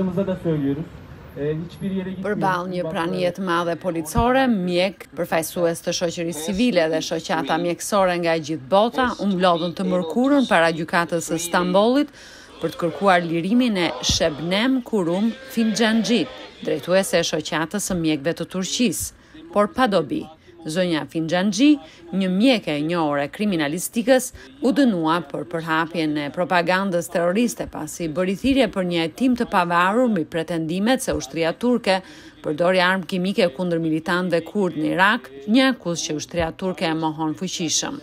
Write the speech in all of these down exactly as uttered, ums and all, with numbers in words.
Përballë një pranie të madhe policore, mjek, përfaqësues të shoqërisë civile dhe shoqata mjekësore nga e gjithë bota u mblodhën të mërkurën para gjykatës së Stambollit për të kërkuar lirimin e Shebnem Kurum Finxhanxhit, drejtuese e shoqatës së mjekëve të Turqisë, por pa dobi. Zonja Finxhanxhi, një mjeke e njohur e kriminalistikës, u dënua për përhapjen e propagandës terroriste pasi bëri thirrje për një hetim të pavarur mbi pretendimet se ushtria turke përdori armë kimike kundër militantëve kurd në Irak, një akuzë që ushtria turke e mohon fuqishëm.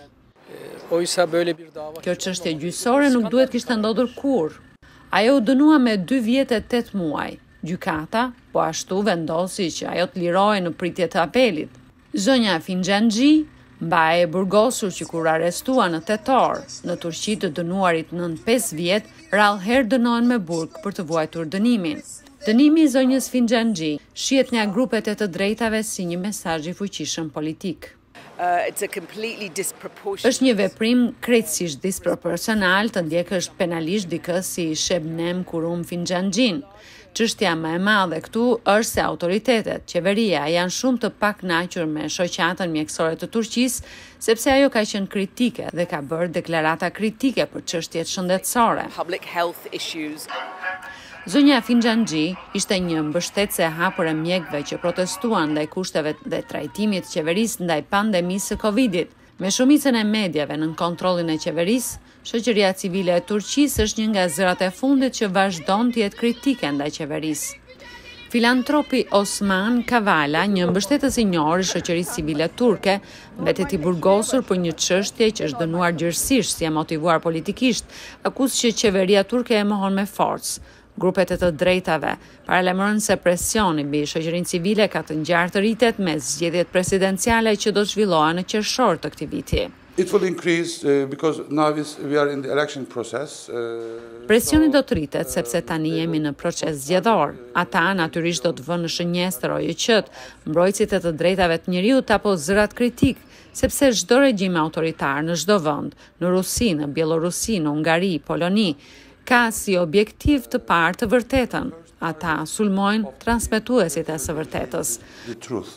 Kjo çështje gjyqësore nuk duhet kishte ndodhur kurrë. Ajo u dënua me dy vjet e tetë muaj. Gjykata po ashtu vendosi që ajo të lirohej në pritje të apelit. Zonja Finxhanxhi mbahet e burgosur që kur arrestua në tetor në Turqi të dënuarit nën pesë vjet, rrallë herë dënohen me burg për të vuajtur dënimin. Dënimi i zonjës Finxhanxhi shihet nga grupet e të drejtave si një mesazh i fuqishëm politik. Uh, it's a completely disproportionate... Është një veprim krejtësisht disproporcional të ndjekësh penalisht dikë si Shebnem Kurum Finxhanxhin. Çështja më e madhe këtu është se autoritetet, qeveria janë shumë të pakënaqur me shoqatën mjekësore të Turqisë, sepse ajo ka qenë kritike dhe ka bërë deklarata kritike për çështjet shëndetësore. Public health issues. Zonja Finxhanxhi ishte një mbështetëse e hapur e mjekëve që protestuan ndaj kushteve dhe trajtimit të qeverisë ndaj pandemisë së Covidit. Me shumicën e medjave nën kontrollin e qeverisë, shoqëria civile e Turqisë është një nga zërat e fundit që vazhdon të jetë kritike ndaj qeverisë. Filantropi Osman Kavala, një mbështetës i njohur i shoqërisë civile turke, mbetet i burgosur për një çështje që është dënuar gjërësisht si e motivuar politikisht, akuzë që qeveria turke e mohon me forcë. Grupet e të drejtave paralajmërojnë se presioni mbi shoqërinë civile ka të ngjarë të rritet me zgjedhjet presidenciale që do të zhvillohen në qershor të këtij viti. It will increase uh, because now is, we are in the election process. Uh, Presioni do të rritet sepse tani jemi në proces zgjedhor. Ata natyrisht do të vënë në shënjestër O Y Q-t, mbrojtësit e të drejtave të njerëzit apo zërat kritik, sepse çdo regjim autoritar në çdo vend, në Rusi, në Bielorusi, në Ungari, Poloni, ka si objektiv të parë të vërtetën. Ata sulmojnë transmetuesit e së vërtetës. The truth.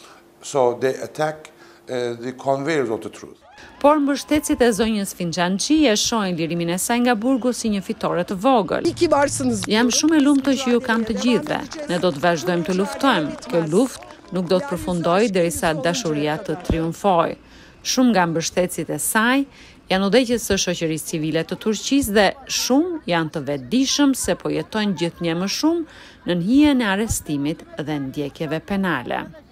So they attack uh, the conveyors of the truth. Por mbështetësit e zonjës Finxhanxhi e shohin lirimin e saj nga burgu si një fitore të vogël. Jam shumë e lumtur që ju kam të gjithëve. Ne do të vazhdojmë të luftojmë. Kjo luftë nuk do të përfundojë derisa dashuria të triumfojë. Shumë nga mbështetësit e saj janë udhëheqës së shoqërisë civile të Turqisë dhe shumë janë të vetëdijshëm se po jetojnë gjithnjë më shumë nën hijen e arrestimit dhe ndjekjeve penale.